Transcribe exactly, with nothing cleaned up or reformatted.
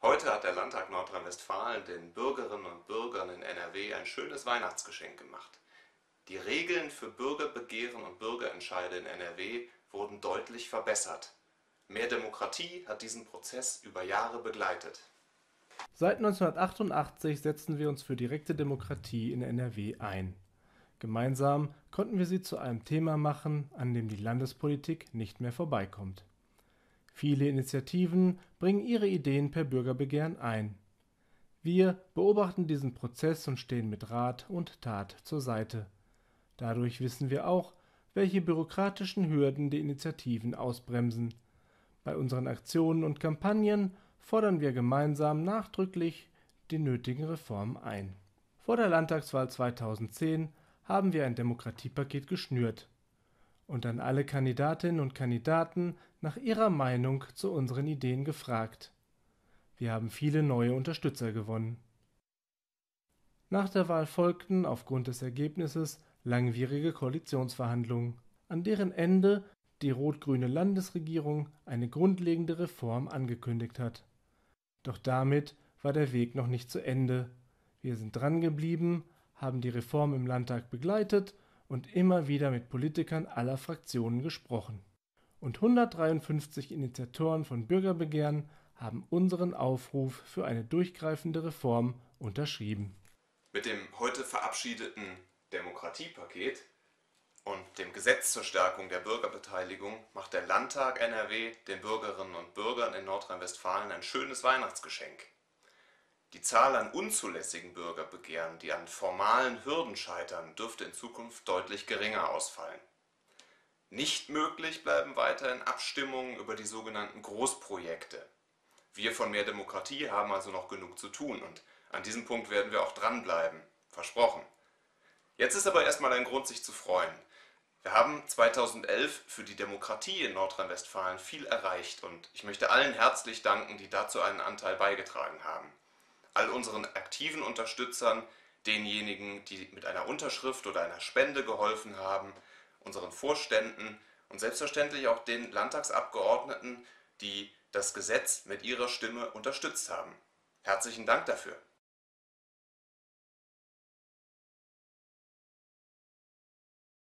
Heute hat der Landtag Nordrhein-Westfalen den Bürgerinnen und Bürgern in N R W ein schönes Weihnachtsgeschenk gemacht. Die Regeln für Bürgerbegehren und Bürgerentscheide in N R W wurden deutlich verbessert. Mehr Demokratie hat diesen Prozess über Jahre begleitet. Seit neunzehnhundertachtundachtzig setzen wir uns für direkte Demokratie in N R W ein. Gemeinsam konnten wir sie zu einem Thema machen, an dem die Landespolitik nicht mehr vorbeikommt. Viele Initiativen bringen ihre Ideen per Bürgerbegehren ein. Wir beobachten diesen Prozess und stehen mit Rat und Tat zur Seite. Dadurch wissen wir auch, welche bürokratischen Hürden die Initiativen ausbremsen. Bei unseren Aktionen und Kampagnen fordern wir gemeinsam nachdrücklich die nötigen Reformen ein. Vor der Landtagswahl zweitausendzehn haben wir ein Demokratiepaket geschnürt und an alle Kandidatinnen und Kandidaten nach ihrer Meinung zu unseren Ideen gefragt. Wir haben viele neue Unterstützer gewonnen. Nach der Wahl folgten aufgrund des Ergebnisses langwierige Koalitionsverhandlungen, an deren Ende die rot-grüne Landesregierung eine grundlegende Reform angekündigt hat. Doch damit war der Weg noch nicht zu Ende. Wir sind drangeblieben, haben die Reform im Landtag begleitet und immer wieder mit Politikern aller Fraktionen gesprochen. Und hundertdreiundfünfzig Initiatoren von Bürgerbegehren haben unseren Aufruf für eine durchgreifende Reform unterschrieben. Mit dem heute verabschiedeten Demokratiepaket und dem Gesetz zur Stärkung der Bürgerbeteiligung macht der Landtag N R W den Bürgerinnen und Bürgern in Nordrhein-Westfalen ein schönes Weihnachtsgeschenk. Die Zahl an unzulässigen Bürgerbegehren, die an formalen Hürden scheitern, dürfte in Zukunft deutlich geringer ausfallen. Nicht möglich bleiben weiterhin Abstimmungen über die sogenannten Großprojekte. Wir von Mehr Demokratie haben also noch genug zu tun und an diesem Punkt werden wir auch dranbleiben. Versprochen. Jetzt ist aber erstmal ein Grund, sich zu freuen. Wir haben zweitausendelf für die Demokratie in Nordrhein-Westfalen viel erreicht und ich möchte allen herzlich danken, die dazu einen Anteil beigetragen haben. All unseren aktiven Unterstützern, denjenigen, die mit einer Unterschrift oder einer Spende geholfen haben, unseren Vorständen und selbstverständlich auch den Landtagsabgeordneten, die das Gesetz mit ihrer Stimme unterstützt haben. Herzlichen Dank dafür.